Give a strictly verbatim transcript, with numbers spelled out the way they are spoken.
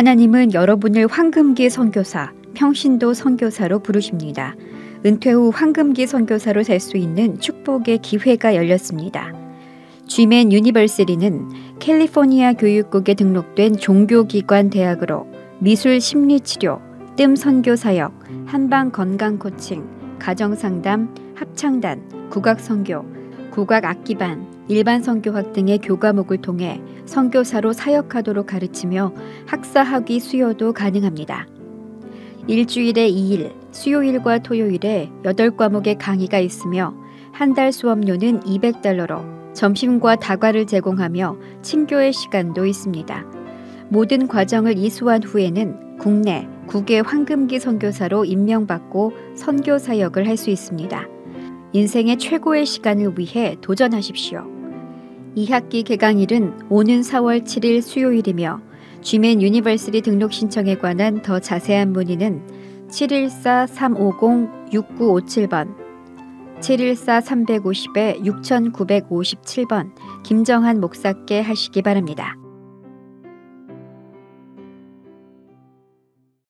하나님은 여러분을 황금기 선교사, 평신도 선교사로 부르십니다. 은퇴 후 황금기 선교사로 살 수 있는 축복의 기회가 열렸습니다. 지맨 유니버시티는 캘리포니아 교육국에 등록된 종교기관 대학으로 미술 심리치료, 뜸 선교사역, 한방 건강 코칭, 가정상담, 합창단, 국악선교, 국악악기반, 일반 선교학 등의 교과목을 통해 선교사로 사역하도록 가르치며 학사학위 수여도 가능합니다. 일주일에 이 일, 수요일과 토요일에 여덟 과목의 강의가 있으며 한 달 수업료는 이백 달러로 점심과 다과를 제공하며 친교의 시간도 있습니다. 모든 과정을 이수한 후에는 국내, 국외 황금기 선교사로 임명받고 선교 사역을 할 수 있습니다. 인생의 최고의 시간을 위해 도전하십시오. 이 학기 개강일은 오는 사월 칠일 수요일이며 지맨 유니버시티 등록 신청에 관한 더 자세한 문의는 칠일사 삼오공 육구오칠 번, 칠일사 삼오공 육구오칠 번 김정한 목사께 하시기 바랍니다.